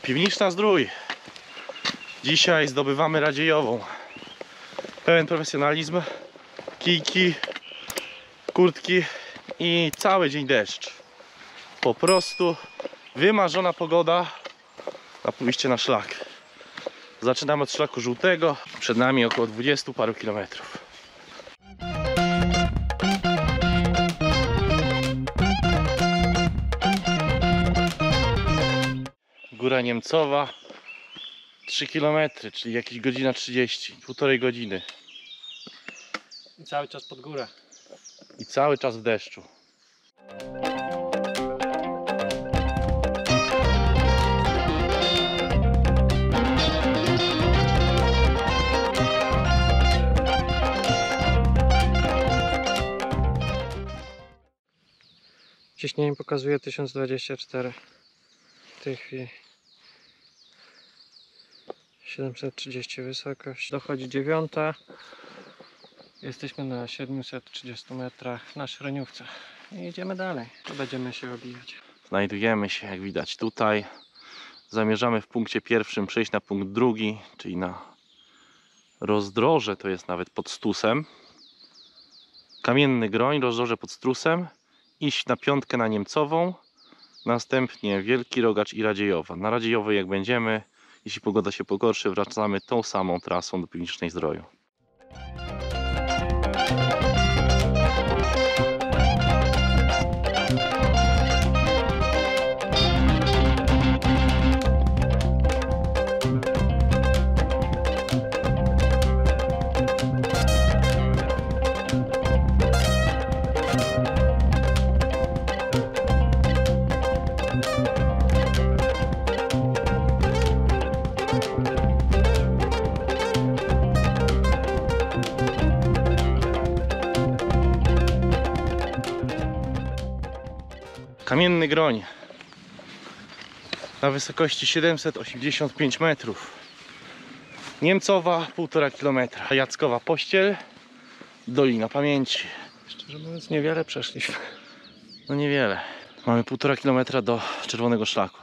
Piwniczna Zdrój. Dzisiaj zdobywamy Radziejową. Pełen profesjonalizm, kijki, kurtki i cały dzień deszcz. Po prostu wymarzona pogoda na pójście na szlak. Zaczynamy od szlaku żółtego. Przed nami około 20 paru kilometrów. Góra Niemcowa, 3 km, czyli jakieś godzina 30, półtorej godziny. I cały czas pod górę. I cały czas w deszczu. Ciśnienie pokazuje 1024. W tej chwili 730 wysokość. Dochodzi 9. Jesteśmy na 730 metrach na średniówce. I idziemy dalej. Będziemy się obijać. Znajdujemy się, jak widać, tutaj. Zamierzamy w punkcie pierwszym przejść na punkt drugi, czyli na rozdroże, to jest nawet pod Stusem. Kamienny Groń, rozdroże pod Stusem. Iść na piątkę na Niemcową. Następnie Wielki Rogacz i Radziejowa. Na Radziejowej jak będziemy, jeśli pogoda się pogorszy, wracamy tą samą trasą do Piwnicznej Zdroju. Kamienny Groń na wysokości 785 metrów. Niemcowa 1,5 km. Jackowa Pościel, Dolina Pamięci. Szczerze mówiąc, niewiele przeszliśmy. No niewiele. Mamy 1,5 km do Czerwonego Szlaku.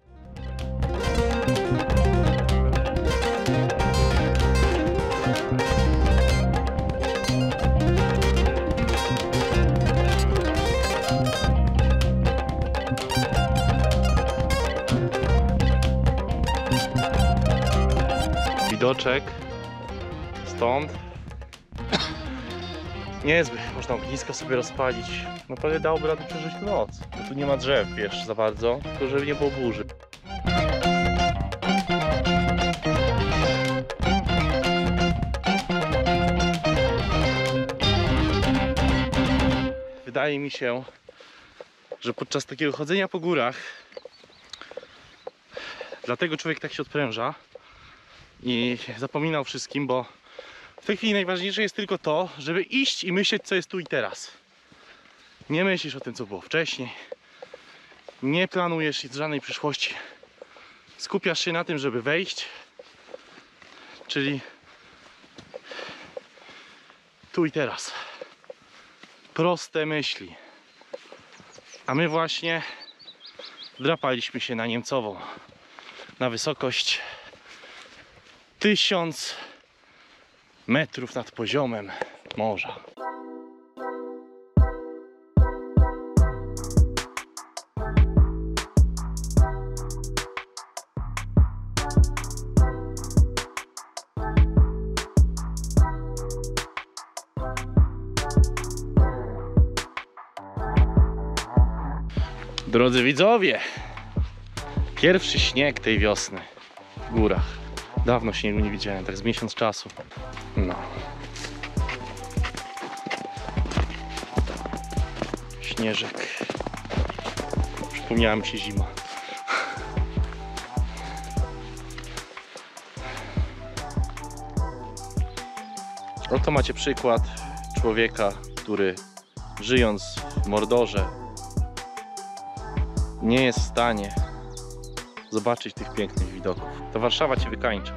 Widoczek stąd niezły, można ognisko sobie rozpalić. Naprawdę dałoby radę przeżyć tę noc, bo tu nie ma drzew, wiesz, za bardzo, tylko żeby nie było burzy. Wydaje mi się, że podczas takiego chodzenia po górach, dlatego człowiek tak się odpręża i zapomina o wszystkim, bo w tej chwili najważniejsze jest tylko to, żeby iść i myśleć, co jest tu i teraz. Nie myślisz o tym, co było wcześniej. Nie planujesz żadnej przyszłości. Skupiasz się na tym, żeby wejść. Czyli tu i teraz. Proste myśli. A my właśnie drapaliśmy się na Niemcową. Na wysokość 1000 metrów nad poziomem morza. Drodzy widzowie, pierwszy śnieg tej wiosny w górach. Dawno śniegu nie widziałem, tak z miesiąc czasu. No. Śnieżek. Przypomniała mi się zima. Oto macie przykład człowieka, który żyjąc w Mordorze nie jest w stanie zobaczyć tych pięknych widoków. To Warszawa cię wykańcza.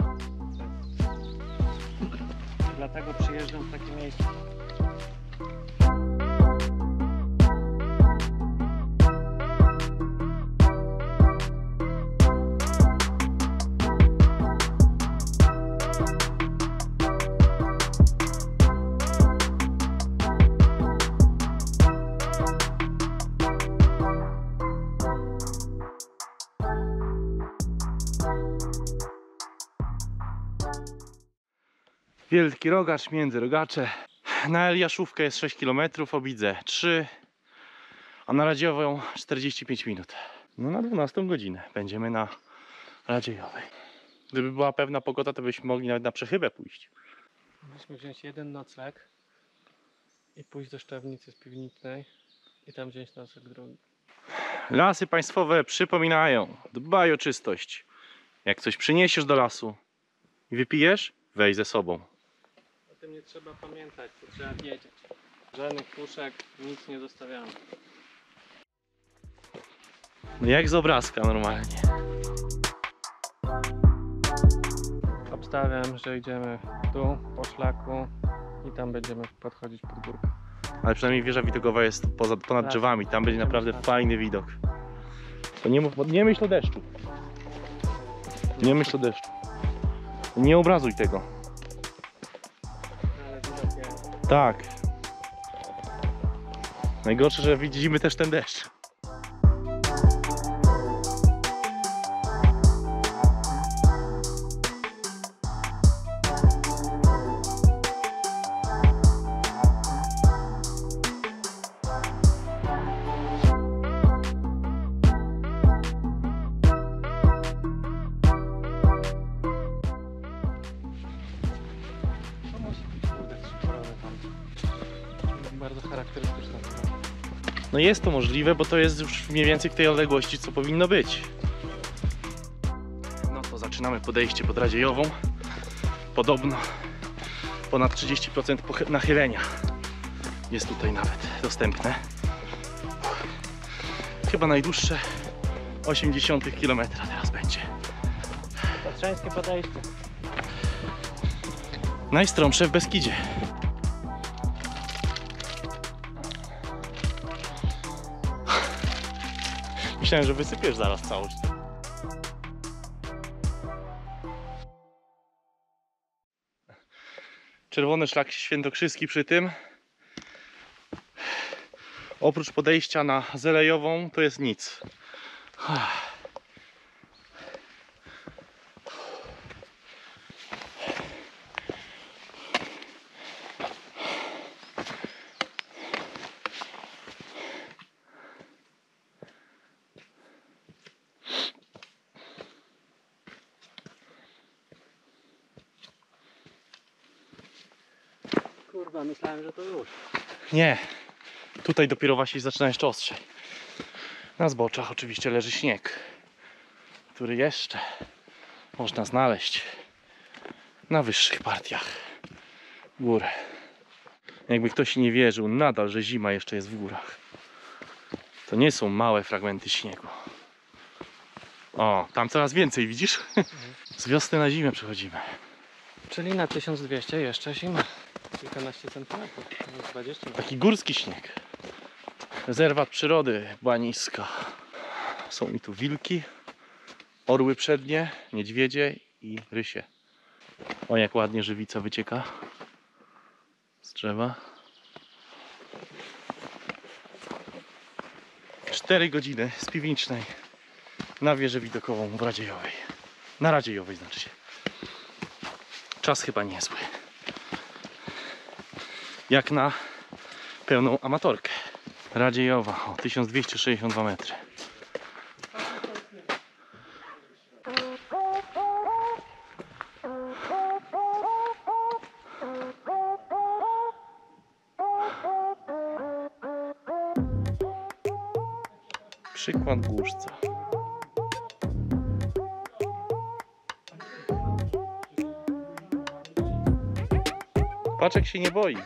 Dlatego przyjeżdżam w takie miejsce. Wielki Rogacz, Międzyrogacze. Na Eliaszówkę jest 6 km, Obidze 3, a na Radziową 45 minut. No na 12 godzinę będziemy na Radziejowej. Gdyby była pewna pogoda, to byśmy mogli nawet na Przechybę pójść. Musimy wziąć jeden nocleg i pójść do Szczawnicy z Piwnicznej i tam wziąć nocleg drugi. Lasy Państwowe przypominają, dbaj o czystość. Jak coś przyniesiesz do lasu i wypijesz, weź ze sobą. O tym nie trzeba pamiętać, to trzeba wiedzieć. Żadnych puszek, nic nie zostawiamy. No jak z obrazka normalnie. Obstawiam, że idziemy tu po szlaku i tam będziemy podchodzić pod górkę. Ale przynajmniej wieża widokowa jest ponad drzewami. Tam będzie naprawdę fajny widok. To nie myśl o deszczu. Nie myśl o deszczu. Nie obrazuj tego. Ale widok jest. Tak. Najgorsze, że widzimy też ten deszcz. To musi być kurde trzykolorowy tam. Bardzo charakterystyczne. No jest to możliwe, bo to jest już mniej więcej w tej odległości, co powinno być. No to zaczynamy podejście pod Radziejową. Podobno ponad 30% nachylenia jest tutaj nawet dostępne. Chyba najdłuższe 80 km teraz będzie. Tatrzańskie podejście. Najstromsze w Beskidzie. Myślałem, że wysypiesz zaraz całość. Czerwony szlak świętokrzyski przy tym. Oprócz podejścia na Zelejową to jest nic. Kurwa, myślałem, że to już. Nie, tutaj dopiero właśnie zaczyna jeszcze ostrzej. Na zboczach oczywiście leży śnieg, który jeszcze można znaleźć na wyższych partiach gór. Jakby ktoś nie wierzył nadal, że zima jeszcze jest w górach. To nie są małe fragmenty śniegu. O, tam coraz więcej, widzisz? Z wiosny na zimę przechodzimy. Czyli na 1200 jeszcze zima. Kilkanaście centymetrów, nawet 20. Taki górski śnieg. Rezerwat przyrody Błaniska. Są mi tu wilki, orły przednie, niedźwiedzie i rysie. O, jak ładnie żywica wycieka z drzewa. 4 godziny z Piwnicznej na wieżę widokową w Radziejowej. Na Radziejowej znaczy się. Czas chyba niezły. Jak na pełną amatorkę. Radziejowa o 1262 metry. Przykład głuszca. Paczek się nie boi.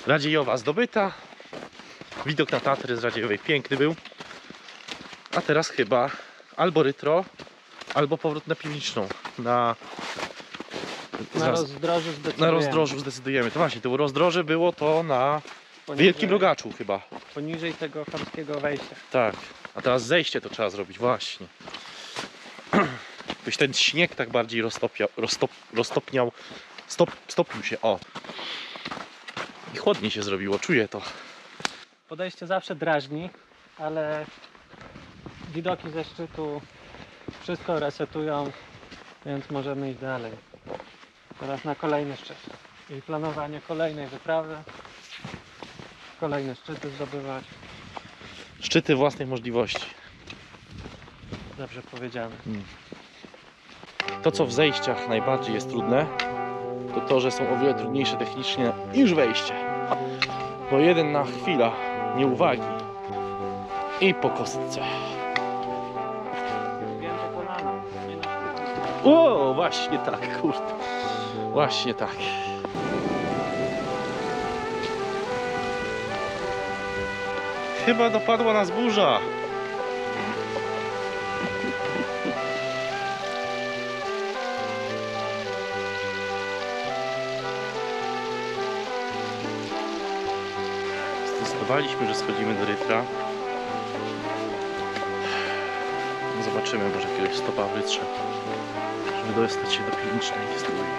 Radziejowa zdobyta. Widok na Tatry z Radziejowej piękny był. A teraz chyba albo rytro, albo powrót na Piwniczną. Na Zaraz- rozdrożu zdecydujemy. na rozdrożu zdecydujemy. To właśnie, to rozdroże było to na Poniżej- Wielkim Rogaczu chyba. Poniżej tego chamskiego wejścia. Tak. A teraz zejście to trzeba zrobić, właśnie. Byś ten śnieg tak bardziej roztopniał. Stopił się, o. I chłodniej się zrobiło, czuję to. Podejście zawsze drażni, ale widoki ze szczytu wszystko resetują, więc możemy iść dalej. Teraz na kolejny szczyt. I planowanie kolejnej wyprawy. Kolejne szczyty zdobywać. Szczyty własnych możliwości. Dobrze powiedziane. To, co w zejściach najbardziej jest trudne, to to, że są o wiele trudniejsze technicznie niż wejście. Bo jeden na chwilę nieuwagi i po kostce. Więcej kolana. Nie na szczycie. O, właśnie tak, kurde. Właśnie tak. Chyba dopadła nas burza. Zdecydowaliśmy, że schodzimy do rytra. Zobaczymy, może jakiegoś stopa w rytrze, żeby dostać się do Piwnicznej z drugiej.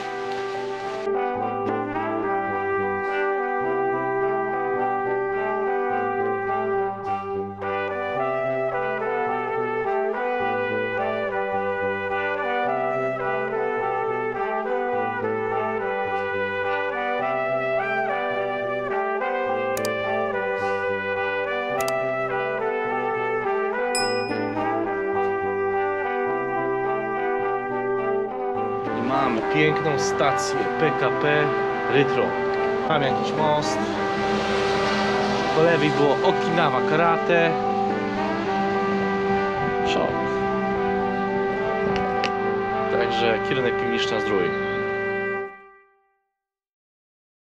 Mamy piękną stację PKP Rytro. Tam jakiś most. Po lewej było Okinawa Karate. Szok. Także kierunek Piwniczna Zdrój.